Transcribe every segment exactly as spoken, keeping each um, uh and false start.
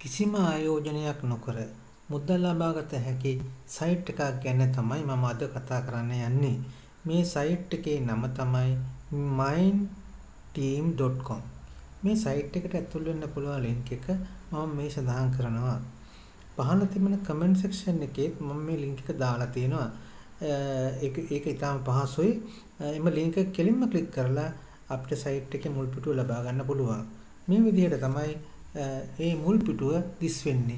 කිසිම ආයෝජනයක් නොකර මුදල් ලබාගත හැකි සයිට් එකක් ගැන තමයි මම අද කතා කරන්න යන්නේ. මේ සයිට් එකේ නම තමයි mindteam dot com. මේ සයිට් එකට ඇතුල් වෙන්න පුළුවන් ලින්ක් එක මම මේ සඳහන් කරනවා. පහළ තිබෙන කමෙන්ට් සෙක්ෂන් එකේ මම මේ ලින්ක් එක දාලා තියෙනවා. ඒක ඒක ඉතාම පහසුයි. එම ලින්ක් එක කෙලින්ම ක්ලික් කරලා අපිට සයිට් එකේ මුල් පිටුව ලබා ගන්න පුළුවන්. මේ විදිහට තමයි ඒ මුල් පිටුව දිස් වෙන්නේ.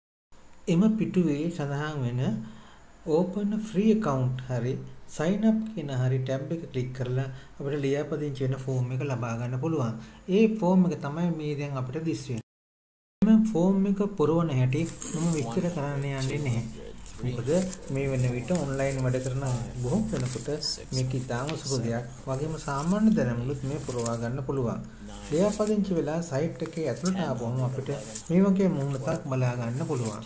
එම පිටුවේ සඳහන් වෙන open free account හරි sign up කියන හරි ටැබ් එක ක්ලික් කරලා අපිට ලියාපදිංචි වෙන ෆෝම් එක ලබා ගන්න පුළුවන්. ඒ ෆෝම් එක තමයි මේ දැන් අපිට දිස් වෙන්නේ. මේ ෆෝම් එක පුරවන හැටි මම විස්තර කරන්න යන්නේ නැහැ. මොකද මේ වෙන විට ඔන්ලයින් වැඩ කරන බොහෝ කෙනෙකුට මේක ඉතාම සුබ දෙයක්. වගේම සාමාන්‍ය දැනුමුත් මේ පුරවා ගන්න පුළුවන්. ලියාපදිංචි වෙලා සයිට් එකේ ඇතුළට ආවම අපිට මේ වගේ මුහුණක් බලා ගන්න පුළුවන්.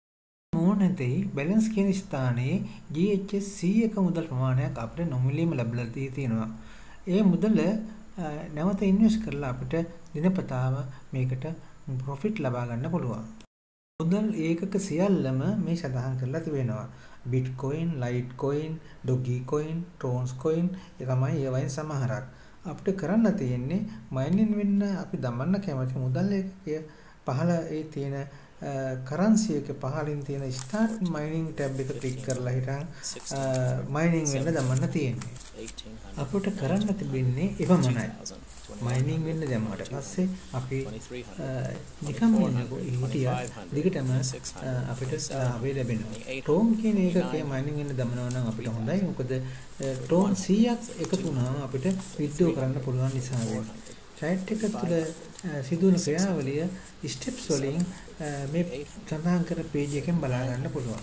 මුහුණතේ බැලන්ස් කියන ස්ථානයේ G H S එක මුදල් ප්‍රමාණයක් අපිට නොමිලේම ලැබලා තියෙනවා. ඒ මුදල නැවත ඉන්වෙස්ට් කරලා අපිට දිනපතාම මේකට ප්‍රොෆිට් ලබා ගන්න පුළුවන්. මුදල් ඒකක සියල්ලම මේ සඳහන් කරලා තිබෙනවා. Bitcoin, Litecoin, Dogecoin, Troncoin ඒ තමයි ඒවයින් සමහරක්. අපිට කරන්න තියෙන්නේ මයිනින් වෙන්න අපි දමන්න කැමති මුදල් ඒකකය පහළ ඒ තියෙන කරන්සි එක පහළින් තියෙන start mining tab එක ක්ලික් කරලා හිටන් mining වෙන්න දමන්න තියෙන්නේ. අපිට කරන්න තිබෙන්නේ එපමණයි. mining වෙන්න දැම්මට පස්සේ අපි නිකම් යනකොට හිටියා දිගටම අපිට ආවේ ලැබෙනවා. Tron කියන එකකේ mining වෙන්න දමනවා නම් අපිට හොඳයි. මොකද Tron සීයක් එකතු වුණාම අපිට withdraw කරන්න පුළුවන් නිසා වෙනවා. සයිට් එක තුළ සිදුවන ක්‍රියාවලිය ස්ටෙප්ස් වලින් මේ සඳහන් කර පේජ් එකෙන් බලා ගන්න පුළුවන්.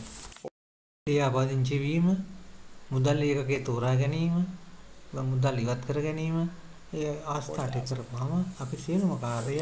ලියාපදිංචි වීම, මුදල් ඒකකයේ තෝරා ගැනීම, මුදල් ඉවත් කර ගැනීම, ඒ ආස්ථාට කරපුවාම අපි සියලුම කාර්ය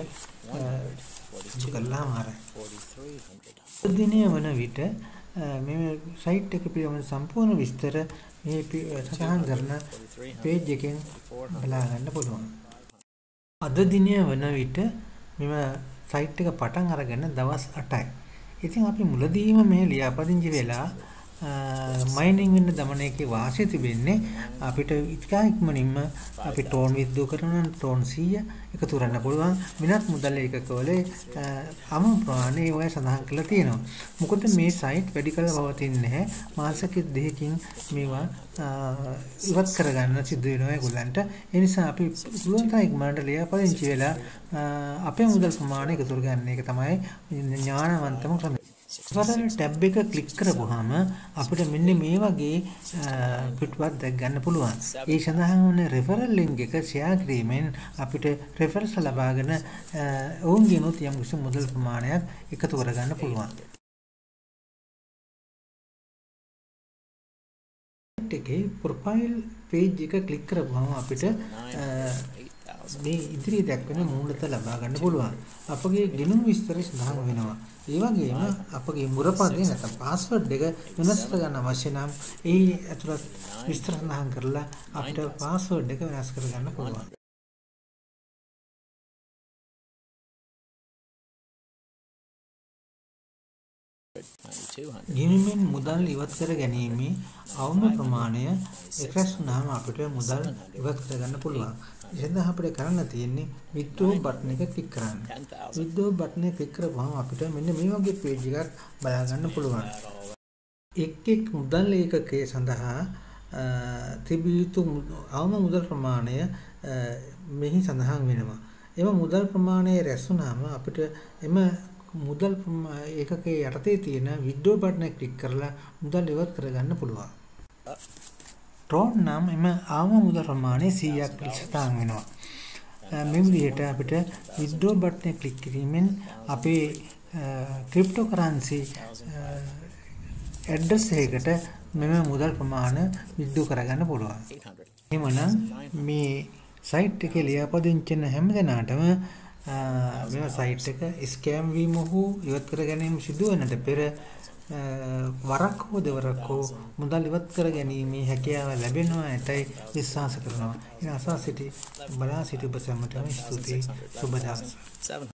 කළාම හරයි. දිනේ වන විට මේ සයිට් එක පිළිබඳ සම්පූර්ණ විස්තර මේ සඳහන් කරන පේජ් එකෙන් බලා ගන්න පුළුවන්. අද දිනය වන විට මෙම සයිට් එක පටන් අරගෙන දවස් අටයි. ඉතින් අපි මුලදීම මේ ලියාපදිංචි වෙලා මයිනින් වෙන්න දමන එකේ වාසිය තිබෙන්නේ අපිට ඉතිකා ඉක්මනින්ම අපි ටෝන් විද්දෝ කරන ටෝන් සීය එකතු කරන්න පුළුවන්. වෙනත් මුදල් ඒකකවල අම ප්‍රමාණය ඔය සඳහන් කරලා තියෙනවා. මොකද මේ සයිට් වැඩි කල පවතින්නේ නැහැ. මාස දෙකකින් මේවා ඉවත් කරගන්න සිදු වෙනවා ඒගොල්ලන්ට. ඒ නිසා අපි පුළුවන් තරම් ඉක්මනට ලියාපදිංචි වෙලා අපේ මුදල් ප්‍රමාණය එකතු කරගන්න එක තමයි ඥානවන්තම ක්‍රමය. සරල ටැබ් එක ක්ලික් කරපුවාම අපිට මෙන්න මේ වගේ පිටුවක් දැක් ගන්න පුළුවන්. ඒ සඳහන් වන රෙෆරල් ලින්ක් එක ෂෙයා කිරීමෙන් අපිට රෙෆරල්ස් ලබාගෙන ඔවුන්ගෙනුත් යම් කිසි මුදල් ප්‍රමාණයක් එකතු කරගන්න පුළුවන්. එකේ ප්‍රොෆයිල් පේජ් එක ක්ලික් කරපුවාම අපිට මේ ඉදිරියේ දක්වන මූලත ලබා ගන්න පුළුවන්. අපගේ ගිණුම් විස්තර සඳහන් වෙනවා. ඒ වගේම අපගේ මුරපදේ නැත්නම් පාස්වර්ඩ් එක වෙනස් කරගන්න අවශ්‍ය නම් ඒ ඇතුළත් විස්තර සඳහන් කරලා අපිට පාස්වර්ඩ් එක වෙනස් කරගන්න පුළුවන්. ගිණුමෙන් මුදල් ඉවත් කර ගැනීමේ අවම ප්‍රමාණය එකස් වුණාම අපිට මුදල් ඉවත් කරගන්න පුළුවන්. එතන අපිට කරන්න තියෙන්නේ withdraw බටන් එක ක්ලික් කරන්න. withdraw බටන් එක ක්ලික් කරපුවම අපිට මෙන්න මේ වගේ පේජ් එකක් බලා ගන්න පුළුවන්. එක් එක් මුදල් ඒකකයේ සඳහා තිබිය යුතු අවම මුදල් ප්‍රමාණය මෙහි සඳහන් වෙනවා. එම මුදල් ප්‍රමාණය රැස් වුණාම අපිට එම මුදල් ඒකකයේ යටතේ තියෙන withdraw බටන් එක ක්ලික් කරලා මුදල් ඉවත් කරගන්න පුළුවන්. Tron නම් එම අවම මුදල් ප්‍රමාණය සීයක් සඳහන් වෙනවා. මේ විදිහට අපිට withdraw බටන් එක ක්ලික් කිරීමෙන් අපේ cryptocurrency address එකකට මෙම මුදල් ප්‍රමාණය withdraw කරගන්න පුළුවන්. එhmenan මේ සයිට් එකේ ලියාපදිංචි වෙන හැම දෙනාටම මේ සයිට් එක ස්කෑම් වීම හෝ ඉවත් කර ගැනීම සිදු වෙනට පෙර වරක් හෝ දෙවරක් හෝ මුදල් ඉවත් කර ගැනීමේ හැකියාව ලැබෙනවා ඇතයි විශ්වාස කරනවා. ඉතින් අසා සිටි බලා සිටි ඔබ සැමටම ස්තුතියි. සුබ දවසක්.